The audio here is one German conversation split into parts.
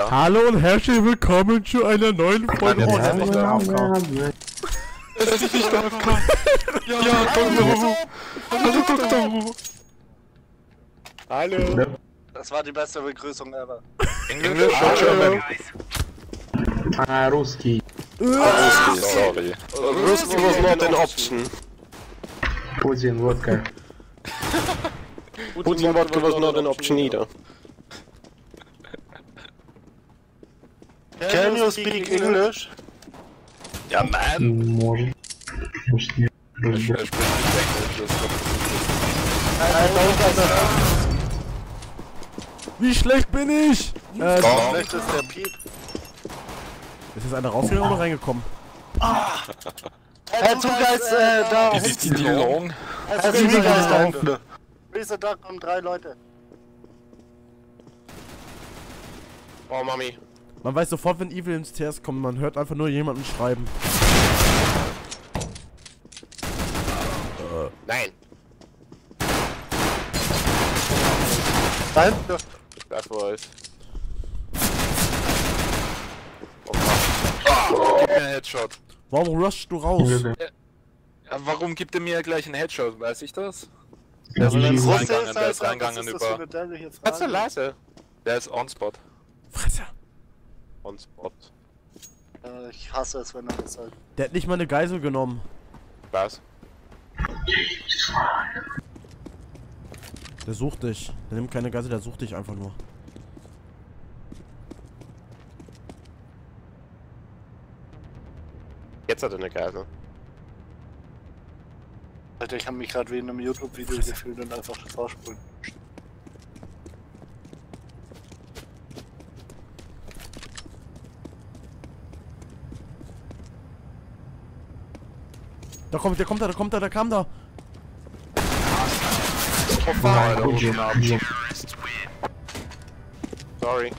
Ja. Hallo und herzlich willkommen zu einer neuen Folge. Nein, jetzt ist nicht der AFK. Das ist nicht der AFK. Ja, Doktor. Hallo, Doktor. Hallo. Das war die beste Begrüßung ever. Englisch oder German? Ruski. Ruski, sorry. Ruski was not an option. Putin vodka. Putin vodka was not an option either. Can you speak English? Ja, man. Может. Может нет. Er spricht nicht Englisch, das kommt Wie schlecht bin ich? Schlecht ist der Piep. Ist jetzt einer rausgegangen oder reingekommen? Hey, two guys da. Wie sieht die long? Hey, three guys da hinten. Freeze Duck und 3 Leute. Oh, Mami. Man weiß sofort, wenn Evil ins TS kommt, man hört einfach nur jemanden schreiben. Nein. Nein? Das war es. Oh, gib mir einen Headshot. Warum rushst du raus? Ja, warum gibt er mir gleich einen Headshot? Weiß ich das? Ja, Der ist Russe reingegangen, der ist reingegangen über... Kannst du leise? Der ist on spot. Fresse. On spot. Ich hasse es, wenn er das sagt. Der hat nicht mal eine Geisel genommen. Was? Der sucht dich. Der nimmt keine Geisel, der sucht dich einfach nur. Jetzt hat er eine Geisel. Alter, ich habe mich gerade wie in einem YouTube-Video gefühlt und einfach vorspulen. Da kommt, der kam da. Sorry.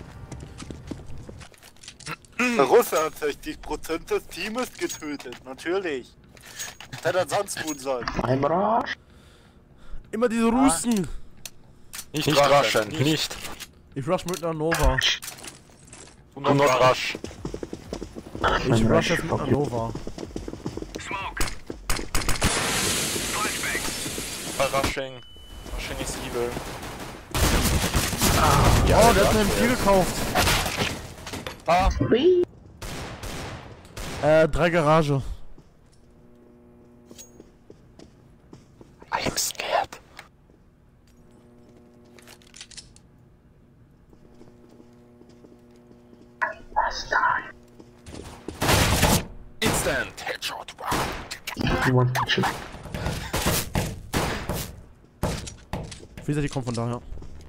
Der Russe hat 60% des Teams getötet, natürlich. Was hätte er sonst tun sollen? I'm Rush. Immer diese Russen. Nicht rushen, nicht. Ich rush mit einer Nova. Und not rush. Ich rush jetzt mit einer Nova. Rushing. Rushing ist evil. Oh, der hat mir M4 gekauft. Ah. 3 Garage. I am scared. Instant Headshot. One shot. Wie gesagt, die kommt von daher.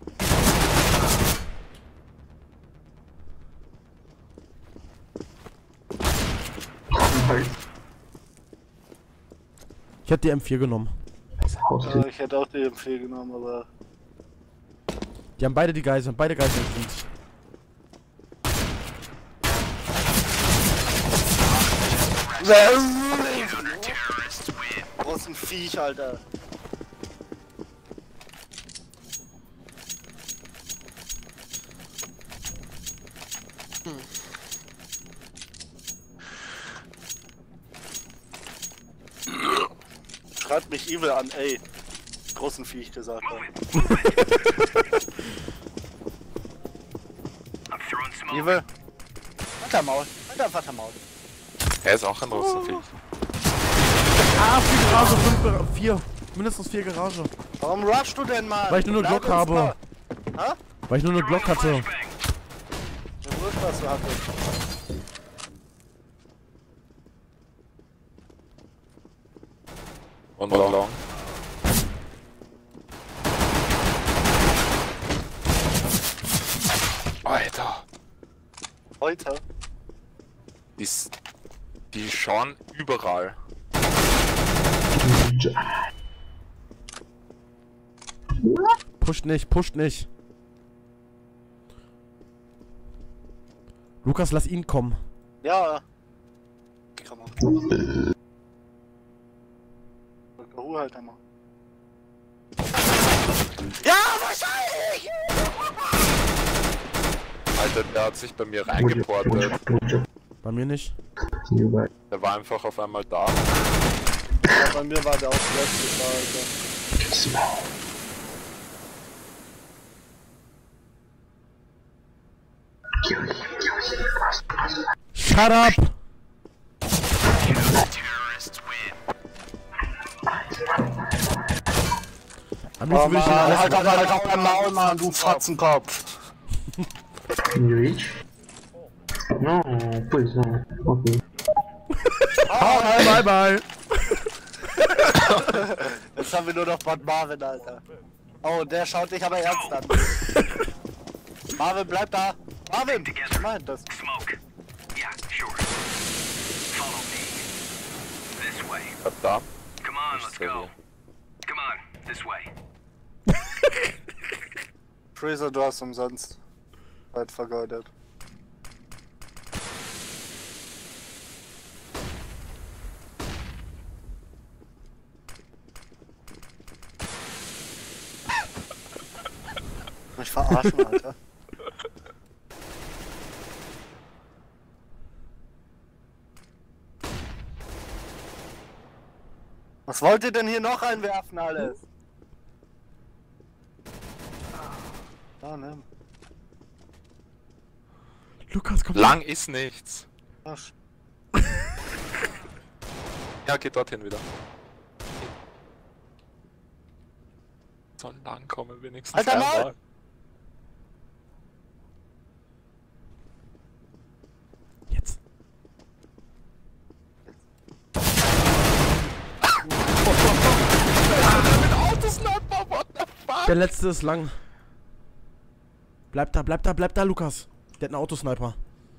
Ich hätte die M4 genommen. Ich hätte auch die M4 genommen, aber... Die haben beide die Geiseln, beide Geiseln sind. Großen Viech, Alter. Schreibt mich Evil an, ey. Großen Viech gesagt hat. Evil. Vatermaul. Alter, Vatermaul. Er ist auch ein Russenviech. Ah, 4 Garage, 4. Mindestens 4 Garage. Warum rushst du denn mal? Weil ich nur eine Glock habe. Hä? Weil ich nur eine Glock hatte. Ja, wurscht, was du hattest. Und long. Alter. Heute? Die schauen überall. Pusht nicht, pusht nicht. Lukas, lass ihn kommen. Ja. Kann man. Ruhe halt einmal. Ja, wahrscheinlich! Alter, der hat sich bei mir Good job, good reingeportet. job, good job. Bei mir nicht. You guys. Der war einfach auf einmal da. Ja, bei mir war der auch plötzlich da, Alter. Small. Kill him, fast, fast. Shut up! Am liebsten will ich ihn Halt alles... doch beim Maul, Mann, du Fotzenkopf. Can you reach? No, please, no. Okay. Bye, bye! Jetzt haben wir nur noch Bot Marvin, Alter. Oh, der schaut dich aber ernst an. Marvin, bleib da. Marvin! Was meint das? Smoke. Yeah, sure. Follow me. This way. Verdammt. Come on, let's go. Come on, this way. Freezer, du hast umsonst Zeit vergeudet. Mich verarschen, Alter. Was wollt ihr denn hier noch einwerfen, alles? Da, ne? Lukas, komm. Lang ist nichts. Arsch. Ja, geht dorthin wieder. Soll lang kommen wenigstens. Alter, Maul! einmal. Jetzt. Autosniper, what the fuck? Der letzte ist lang. Bleib da, bleib da, bleib da, Lukas. Der hat einen Autosniper.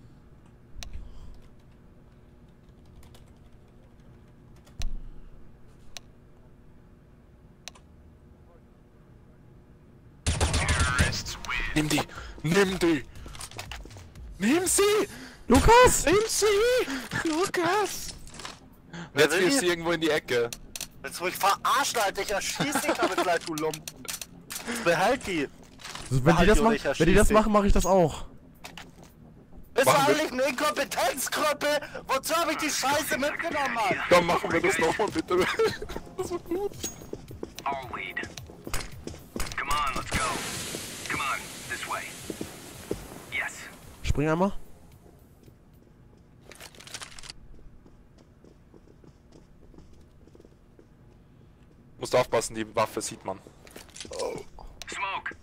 Nimm die! Nimm die! Nimm sie! Lukas! Nimm sie! Lukas! Jetzt will wirf die? sie irgendwo in die Ecke. Willst du mich verarschen, Alter? Ich erschieß dich damit gleich, du Lumpen. Behalt die. Also, wenn die das machen, Ulrich, wenn die das erschieß machen, mache ich das auch. Bist du Machen wir- eigentlich eine Inkompetenzgruppe? Wozu habe ich die Scheiße mitgenommen, Mann? Dann machen wir das nochmal bitte. Das war gut. All lead. Come on, let's go. Come on, this way. Yes. Spring einmal. Musst aufpassen, die Waffe sieht man. Smoke.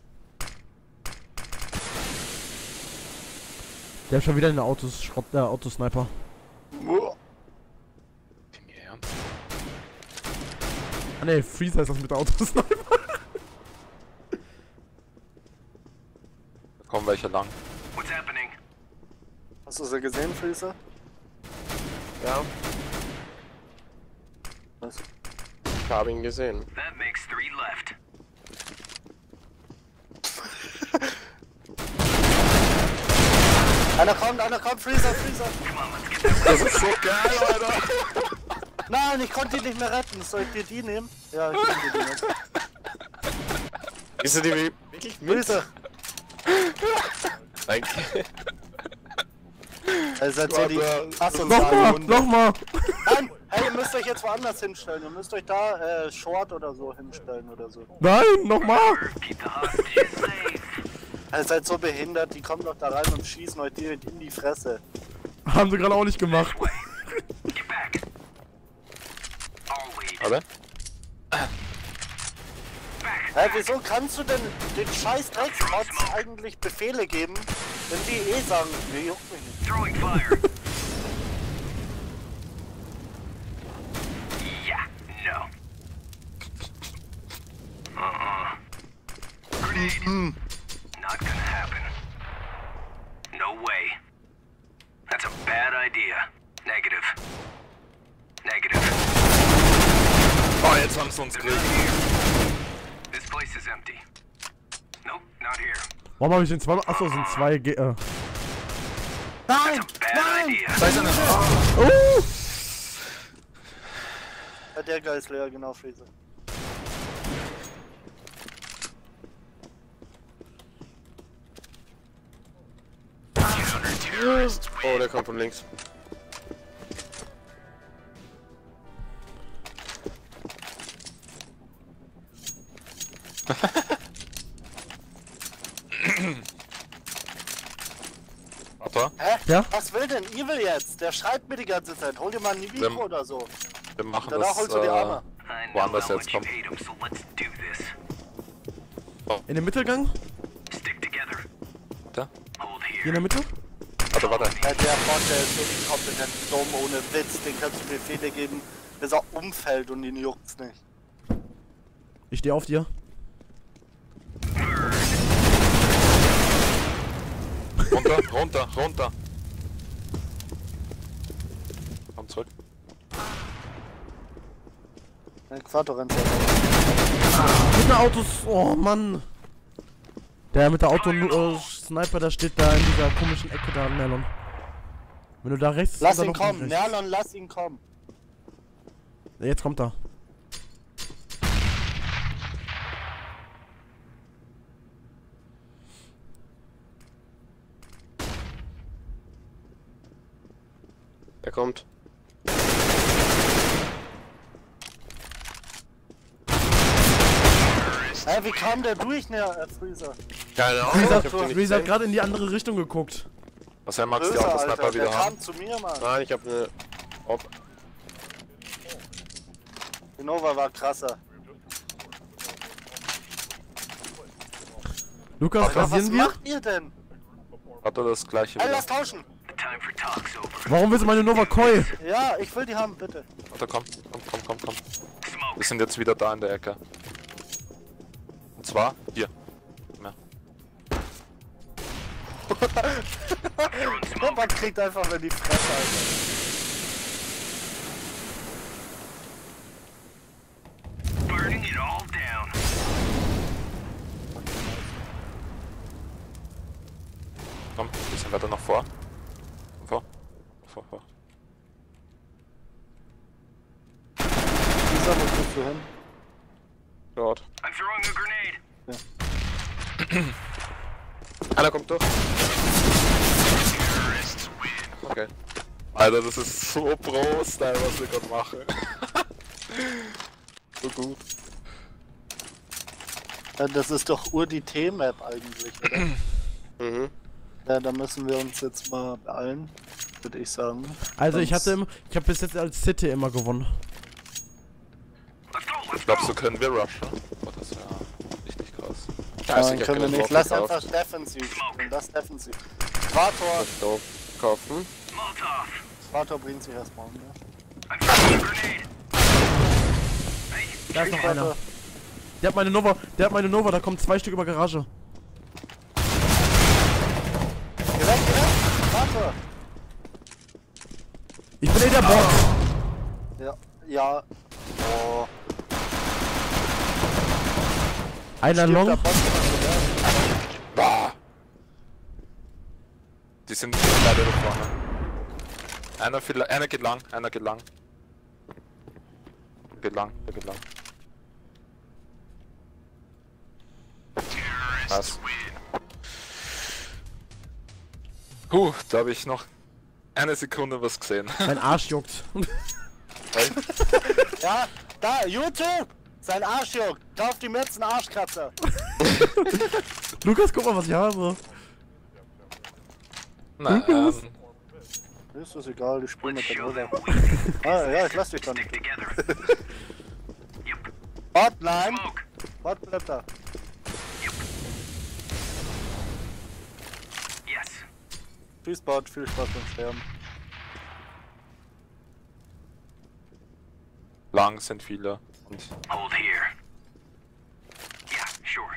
Der hat schon wieder eine Autosniper. Im Ernst? Ah ne, Freezer ist das mit der Autosniper. Da kommen welche lang. What's happening? Hast du sie gesehen, Freezer? Ja, Was? ich habe ihn gesehen. That makes 3 left. Einer kommt, Freezer, Freezer! Come on, let's get that Das ist so geil, Alter! Nein, ich konnte ihn nicht mehr retten. Soll ich dir die nehmen? Ja, ich nehme dir die mit. Ist er die wirklich mit? Freezer! Danke. Ihr seid so die asozialen Nochmal, Hunde. nochmal. Nein! Hey, ihr müsst euch jetzt woanders hinstellen. Ihr müsst euch da, Short oder so hinstellen oder so. Nein, nochmal. keep the hostages safe. Ihr seid so behindert, die kommen doch da rein und schießen euch direkt in die Fresse. Haben sie gerade auch nicht gemacht. Get back. All lead. Warte. Hä, wieso kannst du denn den scheiß Drecksbots eigentlich Befehle geben, wenn die eh sagen, nee, juckt mich nicht. Throwing fire. Yeah, no. Grenade. Not gonna happen. No way. That's a bad idea. Negative. Negative. Oh, jetzt haben sie uns gekriegt. This place is empty. Nope, not here. Warum habe ich den zwei? Achso, sind zwei Nein! Bad Nein! idea. Da ist einer. Oh! Ja, der Geist ist leer, genau, Freezer. Oh, der kommt von links. Warte, Hä? Ja? Was will denn Evil jetzt? Der schreibt mir die ganze Zeit. Hol dir mal ein Mikro oder so. wir machen Danach holst du die Arme. I know woanders how jetzt much you kommt. hate him, so let's do this. In den Mittelgang? Stick together. Da? Hold Hier in here. der Mitte? Warte. Ja, der Bot, der ist so inkompetent, dumm, ohne Witz. Den kannst du Befehle geben, bis er umfällt und ihn juckt's nicht. Ich stehe auf dir. Runter. Komm zurück. Äquator rennt Mit der Autos. Oh Mann. Der mit der Auto-Sniper, der steht da in dieser komischen Ecke da, Merlon. Wenn du da rechts. Lass dann ihn noch kommen, rechts. Merlon, lass ihn kommen. Jetzt kommt er. Er kommt. Hä, wie kam der durch, ne, Freezer? Keine Ahnung, ich hab den nicht Freezer hat gesehen. gerade in die andere Richtung geguckt. Was soll Max die Böser, Autosniper Alter, wieder der haben? kam zu mir, Mann. Nein, ich hab eine... Op. Die Nova war krasser. Lukas, Alter, was rasieren wir? macht ihr denn? Hat er das gleiche Ey, wieder? lass tauschen. The time for talk's over. Warum willst du meine Nova Koi? Ja, ich will die haben, bitte. Warte, komm. Smoke. Wir sind jetzt wieder da in der Ecke. Und zwar hier. Ja. Der Bot kriegt einfach in die Fresse, Alter. Burning it all down. Komm, ein bisschen weiter nach vor. Vor. Dieser, wo bist du hin? Dort. I'm throwing a grenade. Einer kommt durch. Terrorists win. Okay. Alter, das ist so Pro-Style, was wir gerade machen. So gut. Ja, das ist doch die T-Map eigentlich, oder? Mhm. Ja, da müssen wir uns jetzt mal beeilen, würde ich sagen. Also ich Sonst- habe bis jetzt als City immer gewonnen. Let's go, let's Ich glaube, go. so können wir rushen. Oh, das wäre richtig krass. Nein, können wir nicht. Lass auf. einfach defensiv spielen, lass defensiv. Äquator, Doof. Kaufen. Molotov. Äquator bringt sich erstmal um, ne? I'm throwing a grenade. Hey, Da ist noch einer. Der hat meine Nova, da kommen 2 Stück über Garage. Geh weg, Äquator! Ich bin der Bot. Ja, ja. Oh. Einer Stirbt der Long. Bot schon Bah. Die sind leider da vorne. Einer geht lang, Geht lang. Was? Da habe ich noch eine Sekunde was gesehen. Mein Arsch juckt. Hey, Ja, da, YouTube! Sein Arsch juckt! Kauf die Mützen Arschkratzer! Lukas, guck mal, was ich habe. nein, Ist das egal, ich spiele mit der show them Nova. what we can do. Ah, ja, ich lass dich dann Stick nicht. together. Yep. Bot, nein! Smoke. Bot, bleib da. Yes. Tschüss, Bot, viel Spaß beim Sterben. lang sind viele. Und Hold here. Yeah, sure.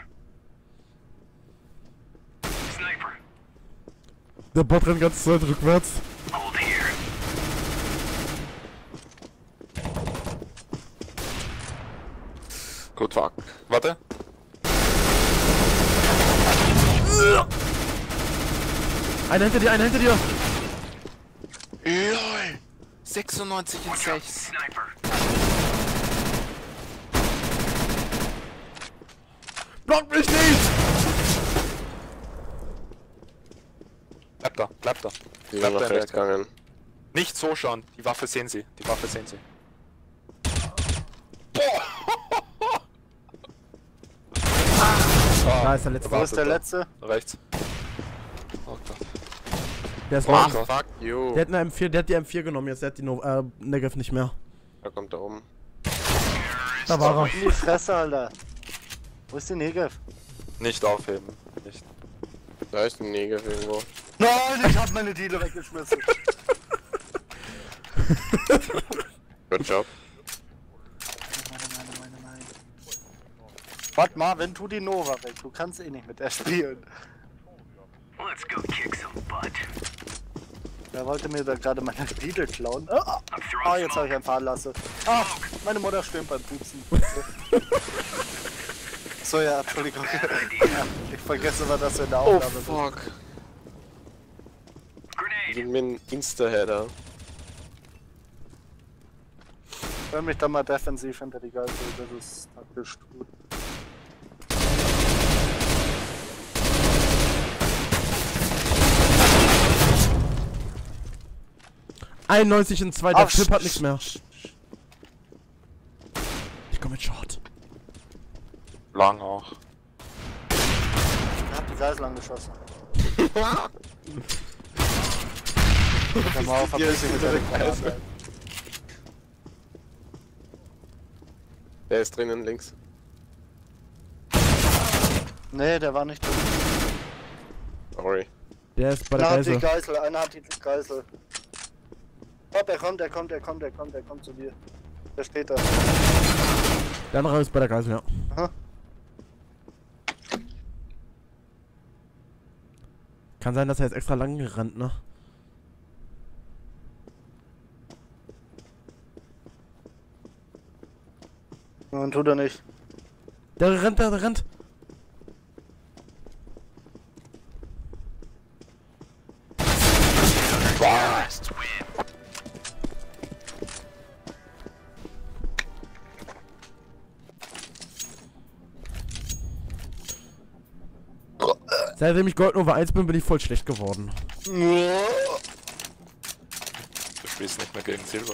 Sniper. Der Bot rennt ganz Zeit rückwärts. Hold here. gut, fuck. Warte. Einer hinter dir. LOL. 96 in 6. Sniper. Block mich nicht! Bleib da, bleibt da. Die sind Bleibt nach da in der rechts Ecke. gegangen. Nicht so schauen, die Waffe sehen sie. Die Waffe sehen sie. Da ist der letzte. Wo ist der letzte? Rechts. Oh Gott. Der ist Ach, low. fuck you. Der hat eine M4, der hat die M4 genommen jetzt, der hat die Negev nicht mehr. Da kommt da oben. Da war In die Fresse, Alter. Wo ist die Negev? Nicht aufheben. Nicht. Da ist ein Neger irgendwo. Nein, ich hab meine Diele weggeschmissen. Good job. Warte mal, wenn tu die Nova weg. Du kannst eh nicht mit der spielen. Let's go kick some butt. Wer wollte mir da gerade meine Diele klauen? I'm Ah, throwing jetzt habe ich einen Fahrlasse. Ah, meine Mutter stimmt beim Pupsen. So, ja, Entschuldigung. Ich vergesse immer, dass wir in der Oh Aufnahme sind. fuck. grenade. Gib mir einen Insta-Header. Hör mich dann mal defensiv hinter die Geisel, das ist taktisch gut. er. 91 in 2, der Ach, Clip hat nichts mehr. Ich komm mit Short. Lang auch. Ich hab die Geisel angeschossen. Komm mal auf, verpiss dich mit der Geisel. Der ist drinnen links. Nee, der war nicht drin. Sorry. Der ist bei der Einer hat die Geisel. Geisel, einer hat die Geisel. Hopp, er kommt zu dir. Der steht da. Der andere ist bei der Geisel, ja. Aha. Kann sein, dass er jetzt extra lang gerannt, ne? Nein, tut er nicht. Der rennt. Seitdem ich Gold Nova 1 bin, bin ich voll schlecht geworden. Du spielst nicht mehr gegen Silber.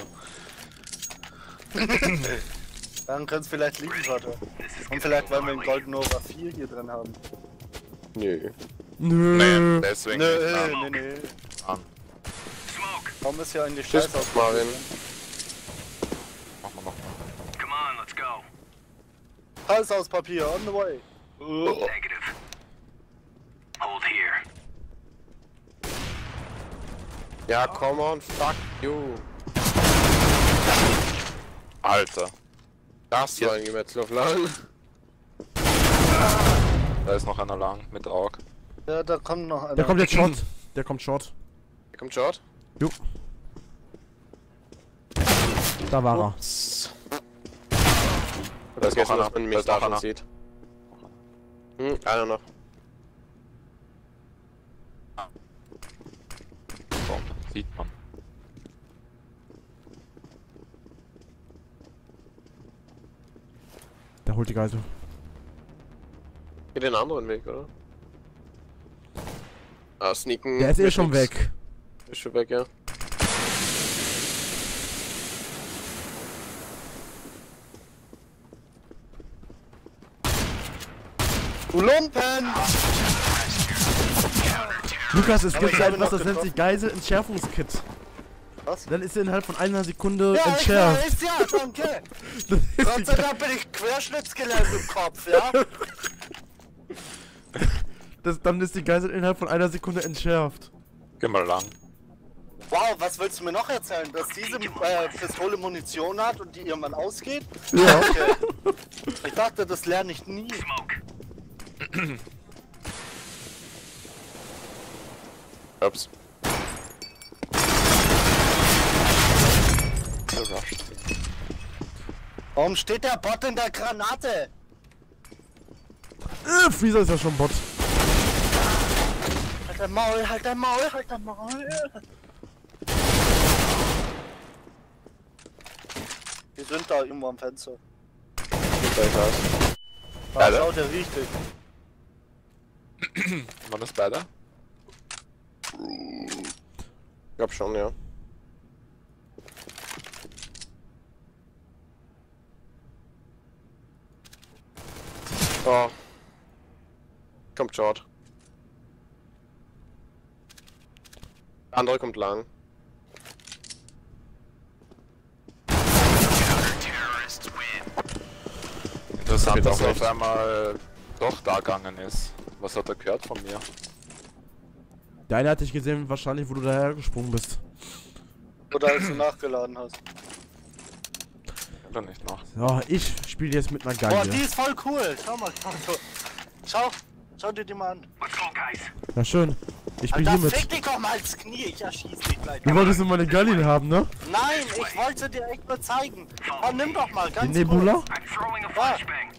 Dann könnte es vielleicht liegen, Vater. Und vielleicht wollen wir den Golden Nova 4 hier drin haben. Nö. Nö. Deswegen nicht. Nee. An. Smoke. Warum ist hier eigentlich Tschüss, Scheiß aus? Marvin. Machen wir noch mal. Come on, let's go. Hals aus Papier, on the way. Negative. Hold here. Ja, come on, fuck you. Alter. Das war ein Gemetzel auf lang. Da ist noch einer lang mit Aug. Ja, da kommt noch einer. Der kommt jetzt Short. Der kommt Short. Hier kommt Short. Jo. Da war er. Da ist noch einer. dass man Da mich ist noch da schon einer. sieht. Einer noch. Komm, sieht man. Der holt die Geisel. Geht den anderen Weg, oder? Ah, sneaken. Der ist eh mit schon nix. weg. Ist schon weg, ja. Du Lumpen! Lukas, es Aber gibt ich so habe etwas, noch das nennt sich Geisel-Entschärfungskit. Was? Dann ist er innerhalb von einer Sekunde Ja, ich entschärft. weiß, ja, danke. Das ist Gott die sei Dank bin ich querschnittsgelähmt im Kopf, ja? Dann ist die Geisel innerhalb von einer Sekunde entschärft. Geh mal lang. Wow, was willst du mir noch erzählen? Dass diese Pistole Munition hat und die irgendwann ausgeht? Ja. Okay. Ich dachte, das lerne ich nie. Smoke. Ups. Gerusht. Warum steht der Bot in der Granate? Wieso ist er schon Bot? Halt dein Maul, halt dein Maul, halt dein Maul. Die sind da irgendwo am Fenster. Ah, Beide? schau, der riecht dich. Wann ist beide? Glaub schon, ja. Oh. Kommt short. Der andere kommt lang. Interessant, dass er nicht. auf einmal doch da gegangen ist. Was hat er gehört von mir? Der eine hat dich gesehen, wahrscheinlich, wo du daher gesprungen bist. Oder als du nachgeladen hast. Oder nicht nach? So, ich spiele jetzt mit einer Boah, Geige. die ist voll cool. Schau mal, schau dir die mal an. Let's go, guys. Ja, schön. Ich spiele Alter, hier mit. fick dich doch mal ins Knie, ich erschieß dich gleich. Du wolltest immer eine Geige haben, ne? Nein, ich wollte dir echt nur zeigen. Oh, nimm doch mal, Die ganz Nebula? I'm throwing a flashbang.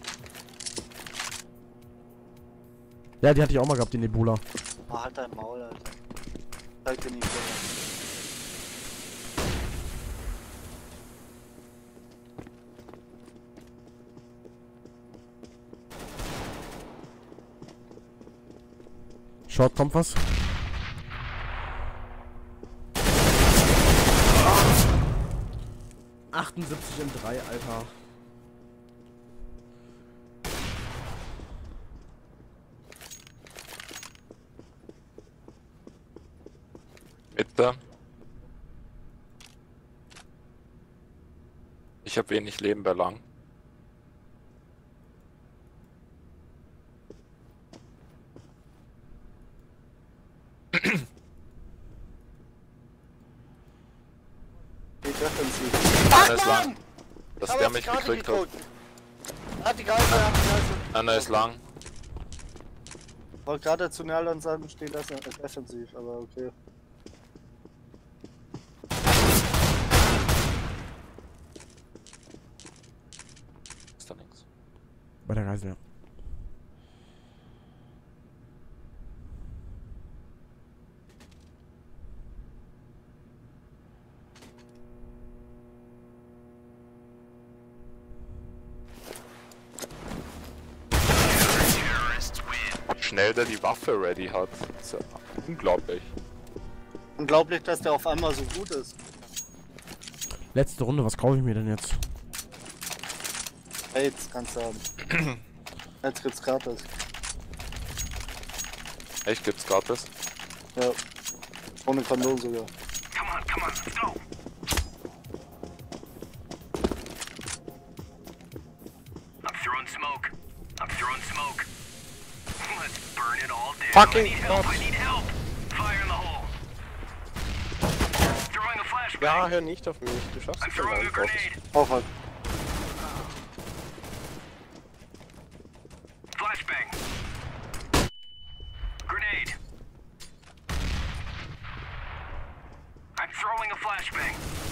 Ja, die hatte ich auch mal gehabt, die Nebula. Oh, halt dein Maul, Alter. Zeig dir nicht so. Short, kommt was? Ah. 78 in 3, Alter. Mitte. Ich habe wenig Leben bei lang. Die Defensive. Einer ist lang. Dass der mich gekriegt hat. Hat die Geige, hat die Geige. Einer ist lang. Wollte gerade zu Nerland sagen, steht das defensiv, aber okay. Ist da nichts. Bei der Reise, ja. Schnell der die Waffe ready hat. Das ist ja unglaublich. Unglaublich, dass der auf einmal so gut ist. Letzte Runde, was kaufe ich mir denn jetzt? AIDS kannst du haben. Jetzt gibt's gratis. Echt, gibt's gratis? Ja. Ohne Kondom sogar. Come on, let's go. I'm throwing smoke. I'm throwing smoke. Let's burn it all down. Fucking I need help. I need help. Fire in the hole. Throwing a flashbang. Ja, hör nicht auf mich. Du schaffst I'm es schon throwing a einfach. grenade. Aufwand. Flashbang. Grenade. I'm throwing a flashbang.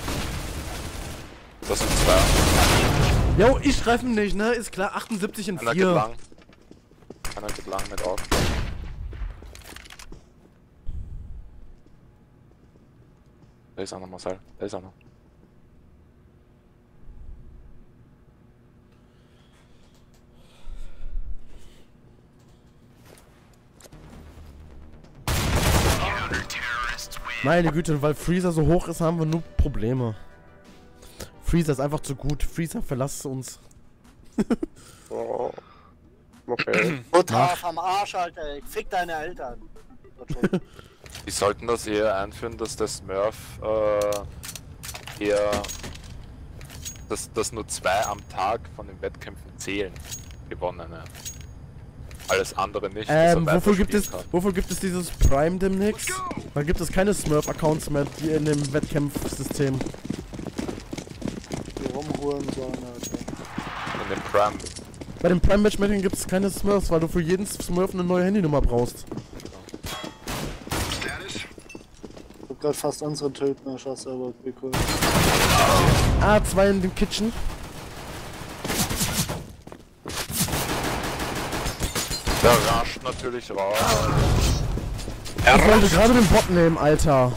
Das sind zwei. Jo, ich treffe nicht, ne? Ist klar, 78 in Einer geht 4. lang. Einer geht lang mit auf. Da ist einer, Marcel. Da ist einer. Meine Güte, weil Freezer so hoch ist, haben wir nur Probleme. Freezer ist einfach zu gut. Freezer, verlass uns. Oh. Okay. Mutter am Arsch, Alter. Ich fick deine Eltern. Die sollten das eher einführen, dass der Smurf eher dass nur 2 am Tag von den Wettkämpfen zählen. Gewonnene. Alles andere nicht. dass er Wofür gibt es dieses Prime demnächst? Da gibt es keine Smurf-Accounts mehr, die in dem Wettkampfsystem. Die rumhuren sollen, Alter. In den Prime. Bei dem Prime Matchmaking gibt es keine Smurfs, weil du für jeden Smurf eine neue Handynummer brauchst. Status? Ich hab grad fast unsere töten erschossen, aber okay, cool. Ah, 2 in dem Kitchen. Der rascht natürlich raus. Ich wollte gerade den Bot nehmen, Alter.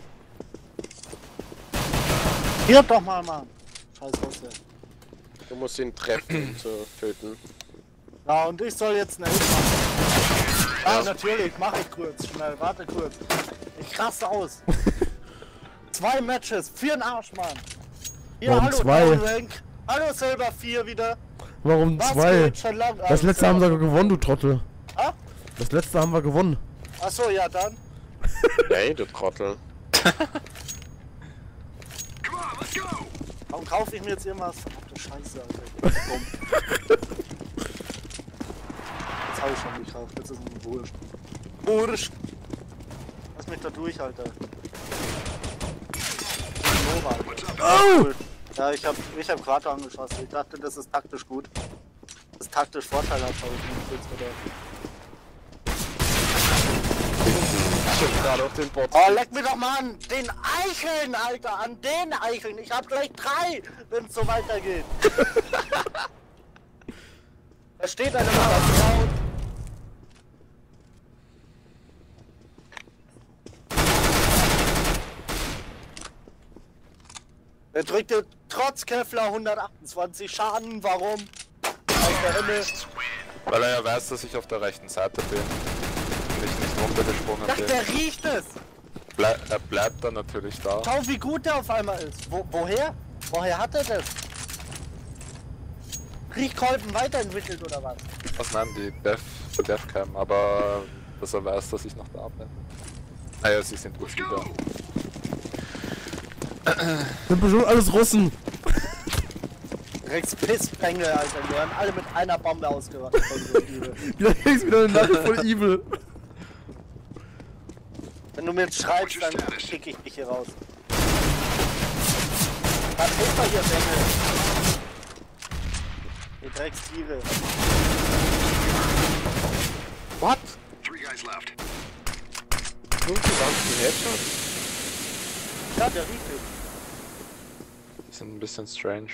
Hier doch mal, Mann. Scheiß Hose. Du musst ihn treffen, um zu töten. Ja, und ich soll jetzt einen Elf machen. Ja, natürlich, mach ich kurz, schnell, warte kurz. Ich raste aus. 2 Matches, 4 in Arsch, Mann. Ja, Warum hallo, 2? Downrank. Hallo, Silber 4 wieder. Warum Was 2? geht schon lang? Das letzte haben wir gewonnen, du Trottel. Ah? Das letzte haben wir gewonnen. Achso, ja dann. Nee, du Trottel. Come on, let's go. Warum kaufe ich mir jetzt irgendwas? Verdammte Scheiße, Alter. Ich bin dumm. Jetzt habe ich schon gekauft, jetzt ist es ein Wurscht. Wurscht! Lass mich da durch, Alter. Nova. Oh! Cool. Ja, ich hab Quater angeschossen. Ich dachte, das ist taktisch gut. Das ist taktisch vorteilhaft, aber ich bin jetzt wieder. Gerade auf den Bot. Oh, leck mir doch mal an! Den Eicheln, Alter! An den Eicheln! Ich hab gleich 3, wenn es so weitergeht! Da steht eine Frau. Er drückte trotz Kevlar 128 Schaden. Warum? Aus der Hölle. Weil er ja weiß, dass ich auf der rechten Seite bin. Und ich nicht runtergesprungen Ach, bin. der riecht es! Er bleibt dann natürlich da. Schau, wie gut der auf einmal ist. Woher? Woher hat er das? Riechkolben weiterentwickelt oder was? Was nein, die Devcam, aber dass er weiß, dass ich noch da bin. Naja, sie sind gut wieder. Sind bestimmt alles Russen. Rex Pisspengel, Alter. Die werden alle mit einer Bombe ausgerottet. Wieder kriegst wieder eine Nachricht voll evil. Wenn du mir jetzt schreibst, dann kick ich dich hier raus. Was ist da hier, Bengel? Ihr Dreckstiere. What? 3 guys left. Du gesamten Headshot? Ja, der riecht es. Die sind ein bisschen strange.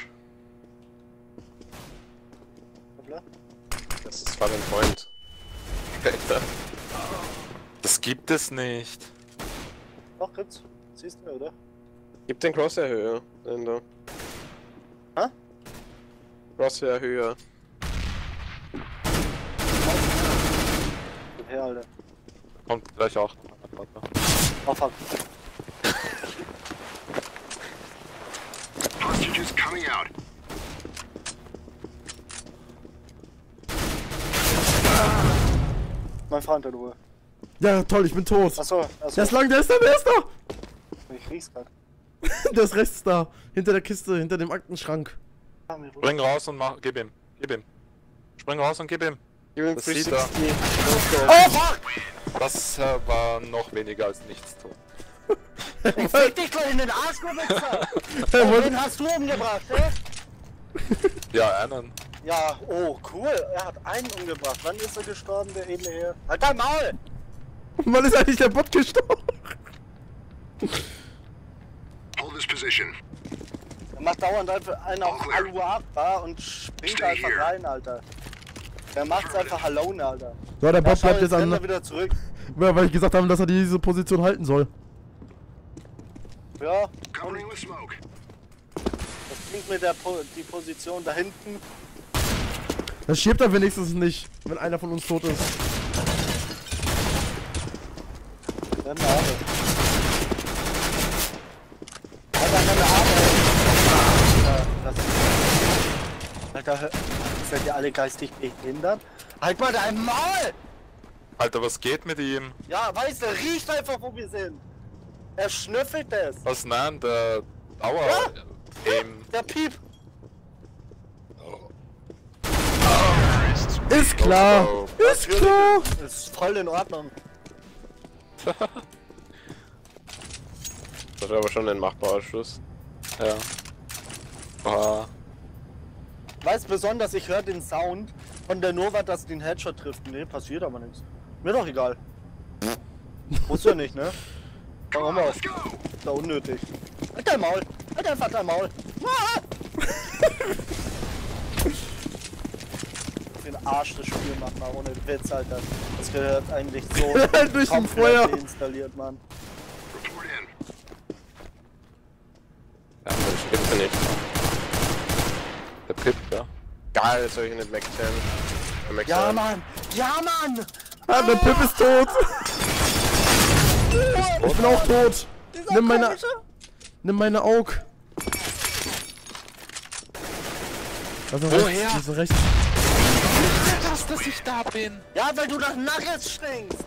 Hoppla. Das ist zwar ein Freund. Alter. Das gibt es nicht. Doch, gibt's. Siehst du, oder? Gib den Crosshair höher, Ender. Hä? Crosshair höher. Gib her, Alter. Kommt gleich auch. Aufhang. Hostages coming out. Mein Freund, der Ruhe. Ja, toll, ich bin tot. Achso, Der ist lang, der ist da, der ist da! Ich riech's grad. Der ist rechts da. Hinter der Kiste, hinter dem Aktenschrank. Spring raus und mach. Gib ihm. Gib ihm. Spring raus und gib ihm. Gib ihm Das sieht er. 360. Oh, fuck! Das war noch weniger als nichts tun. Ich fick dich gleich in den Arsch, du Wichser! Wen hast du umgebracht, ey? Ja, einen. Ja, oh, cool. Er hat einen umgebracht. Wann ist er gestorben, der edle Herr? Halt dein Maul! Wann ist eigentlich der Bot gestorben? Hold this position. Er macht dauernd einfach einen auf Aluapa und springt einfach rein, Alter. Der macht's einfach alone, Alter. So, der Ja, Bot schau, bleibt jetzt jetzt rennt er an. wieder zurück. Ja, weil ich gesagt habe, dass er diese Position halten soll. Ja, und Covering with smoke. das bringt mir die Position da hinten. Das schiebt er wenigstens nicht, wenn einer von uns tot ist. Renn nach Arme. Alter, renn nach Arme. Alter, seid ihr alle geistig behindert? Halt mal dein Maul! Alter, was geht mit ihm? Ja, weißt du, riecht einfach, wo wir sind. Er schnüffelt es. Was nein, der Dauer. Der Piep. Ist klar! Oh, Ist klar! Ist voll in Ordnung. Das war aber schon ein machbarer Schuss. ja. Oha. Weiß besonders, ich höre den Sound von der Nova, dass den Headshot trifft. Nee, passiert aber nichts. Mir doch egal. Muss ja nicht, ne? Warum auch? Ist ja unnötig. Halt dein Maul! Halt einfach dein Maul! Ah! Den Arsch das Spiel macht mal ohne Witz, Alter. Das gehört eigentlich so Durch den komplett Feuer. deinstalliert, Mann. Report in. Ja, das stimmt ja nicht. Der Pip, ja. Geil, das soll ich nicht wegzählen. Ja, Mann! Ja, Mann! Ah, der Pip ist tot! Ich bin auch tot! Dieser Nimm meine... komische- Nimm meine Aug. Also Woher? Rechts, rechts. Dass ich da bin. Ja, weil du nach Nuggets stinkst.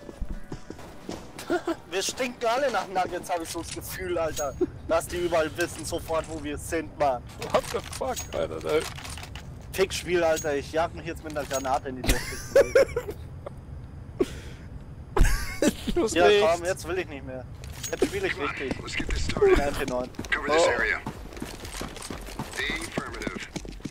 Wir stinken alle nach Nuggets, habe ich so das Gefühl, Alter. Dass die überall wissen sofort, wo wir sind, Mann. What the fuck, Alter? Fick-Spiel, Alter. Ich jag mich jetzt mit einer Granate in die Luft. Los Ja, nicht. komm, jetzt will ich nicht mehr. Jetzt spiele ich richtig. Let's get this started. 99. Cover this area. Affirmative.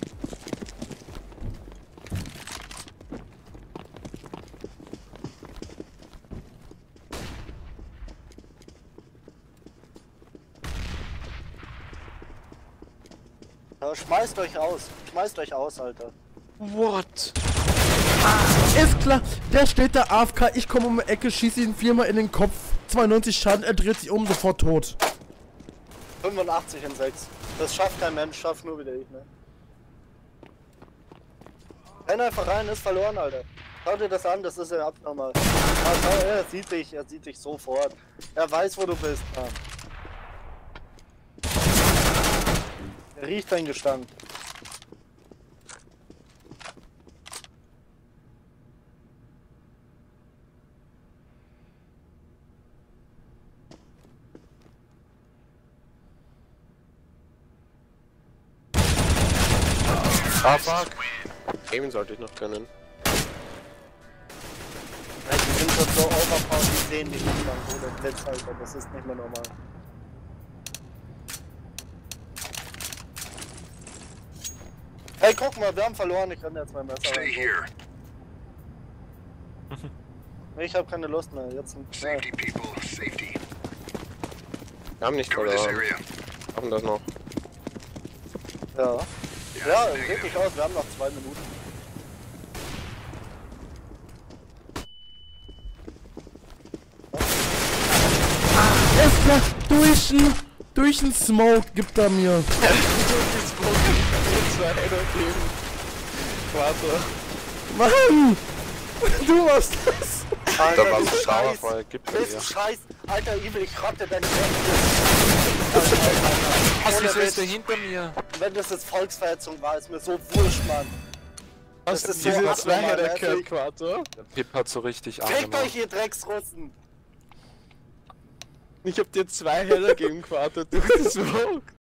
Ja, schmeißt euch aus. Schmeißt euch aus, Alter. What? Ist klar, der steht da AFK, ich komme um die Ecke, schieße ihn 4-mal in den Kopf, 92 Schaden, er dreht sich um, sofort tot. 85 in 6. Das schafft kein Mensch, schafft nur wieder ich, ne? Renn einfach rein, ist verloren, Alter. Schau dir das an, das ist ja abnormal. Ah, schau, er sieht dich sofort. Er weiß, wo du bist, Mann. Er riecht dein Gestank. Ah, fuck. Aimen sollte ich noch können. Ja, die sind schon so overpowered, die sehen dich nicht lang, so der Blitz, Alter. Das ist nicht mehr normal. Hey, guck mal, wir haben verloren, ich kann jetzt mein Messer Stay rein. here. Ich hab keine Lust mehr, jetzt ja. Safety, people. Safety. Wir haben nicht Cover this verloren. area. Haben das noch. Ja, Yeah, sieht negative. nicht aus, wir haben noch 2 Minuten. Ist klar, durch den Smoke gibt er mir. Mann! Du warst das! Alter, Da war du so Scheiß! Dauerfeuer, gibt Bist es Scheiß! Alter, Evil, ich rotte deine Welt. Was, wieso Ohne ist der Witz. hinter mir? Wenn das jetzt Volksverhetzung war, ist mir so wurscht, Mann. Das ist so Diese abnormal, Zweier also der ich- Quater. Der Pip hat so richtig Fickt angemacht. euch, ihr Drecksrussen! Ich hab dir 2 Heller gegeben, Quater, durch das Smoke.